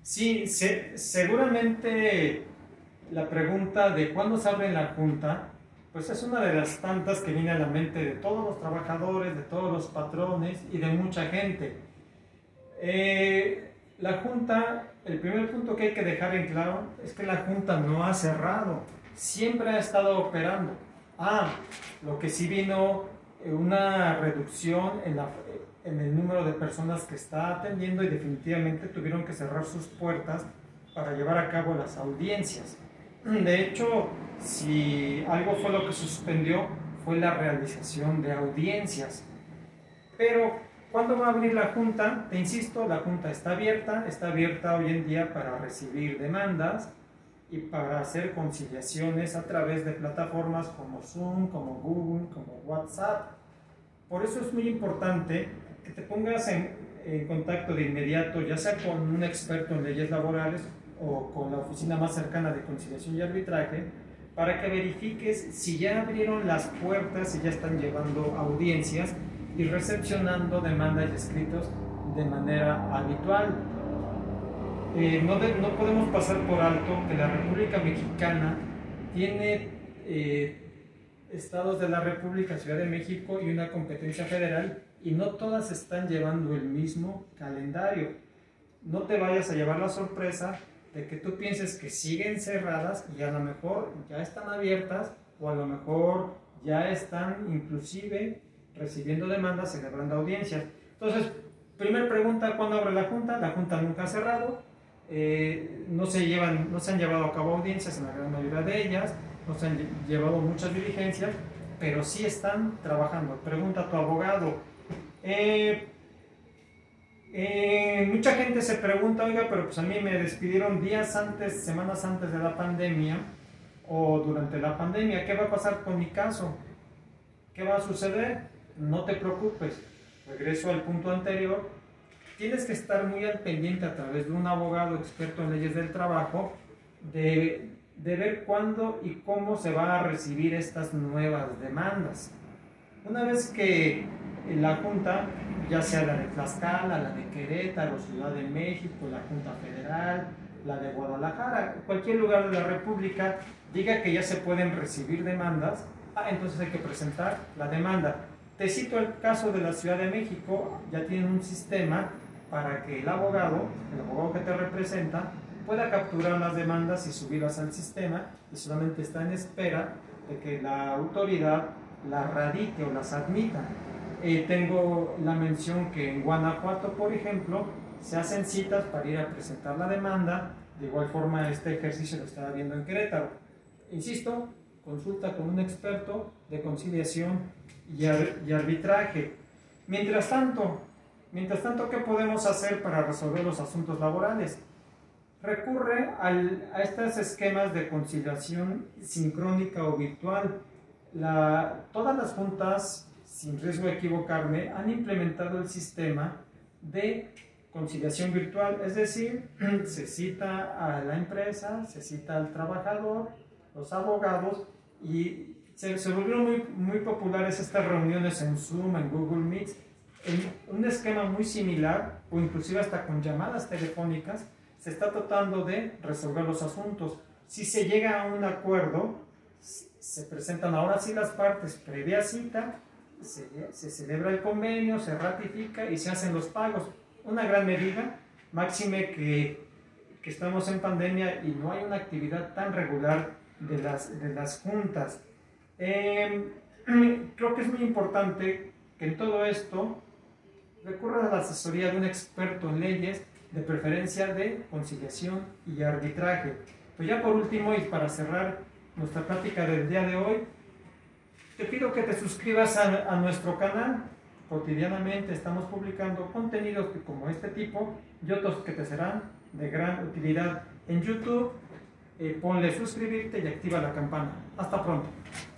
Sí, seguramente la pregunta de cuándo se abre la junta, pues es una de las tantas que viene a la mente de todos los trabajadores, de todos los patrones y de mucha gente. La junta, el primer punto que hay que dejar en claro es que la junta no ha cerrado, siempre ha estado operando. Lo que sí vino una reducción en el número de personas que está atendiendo y definitivamente tuvieron que cerrar sus puertas para llevar a cabo las audiencias. De hecho, si algo fue lo que suspendió, fue la realización de audiencias. Pero, ¿cuándo va a abrir la Junta? Te insisto, la Junta está abierta hoy en día para recibir demandas y para hacer conciliaciones a través de plataformas como Zoom, como Google, como WhatsApp. Por eso es muy importante que te pongas en contacto de inmediato, ya sea con un experto en leyes laborales o con la oficina más cercana de conciliación y arbitraje, para que verifiques si ya abrieron las puertas, si ya están llevando audiencias y recepcionando demandas y escritos de manera habitual. No podemos pasar por alto que la República Mexicana tiene estados de la República, Ciudad de México y una competencia federal, y no todas están llevando el mismo calendario. No te vayas a llevar la sorpresa de que tú pienses que siguen cerradas y a lo mejor ya están abiertas, o a lo mejor ya están inclusive recibiendo demandas, celebrando audiencias. Entonces, primera pregunta: ¿cuándo abre la Junta? La Junta nunca ha cerrado. No se han llevado a cabo audiencias en la gran mayoría de ellas, no se han llevado muchas diligencias, pero sí están trabajando. Pregunta a tu abogado. Mucha gente se pregunta: oiga, pero pues a mí me despidieron días antes, semanas antes de la pandemia o durante la pandemia, ¿qué va a pasar con mi caso? ¿Qué va a suceder? No te preocupes, regreso al punto anterior. Tienes que estar muy al pendiente a través de un abogado experto en leyes del trabajo de ver cuándo y cómo se van a recibir estas nuevas demandas. Una vez que la Junta, ya sea la de Tlaxcala, la de Querétaro, Ciudad de México, la Junta Federal, la de Guadalajara, cualquier lugar de la República, diga que ya se pueden recibir demandas, entonces hay que presentar la demanda. Te cito el caso de la Ciudad de México. Ya tienen un sistema para que el abogado que te representa, pueda capturar las demandas y subirlas al sistema, y solamente está en espera de que la autoridad las radique o las admita. Tengo la mención que en Guanajuato, por ejemplo, se hacen citas para ir a presentar la demanda. De igual forma, este ejercicio lo estaba viendo en Querétaro. Insisto, consulta con un experto de conciliación y arbitraje. Mientras tanto, ¿qué podemos hacer para resolver los asuntos laborales? Recurre a estos esquemas de conciliación sincrónica o virtual. Todas las juntas, sin riesgo de equivocarme, han implementado el sistema de conciliación virtual, es decir, se cita a la empresa, se cita al trabajador, los abogados, y se volvieron muy populares estas reuniones en Zoom, en Google Meet, en un esquema muy similar, o inclusive hasta con llamadas telefónicas. Se está tratando de resolver los asuntos. Si se llega a un acuerdo, se presentan ahora sí las partes previa cita, se celebra el convenio, se ratifica y se hacen los pagos. Una gran medida, máxime que estamos en pandemia y no hay una actividad tan regular de las juntas. Creo que es muy importante que en todo esto recurra a la asesoría de un experto en leyes, de preferencia de conciliación y arbitraje. Pues ya por último, y para cerrar nuestra plática del día de hoy, te pido que te suscribas a nuestro canal. Cotidianamente estamos publicando contenidos como este tipo y otros que te serán de gran utilidad. En YouTube, ponle suscribirte y activa la campana. Hasta pronto.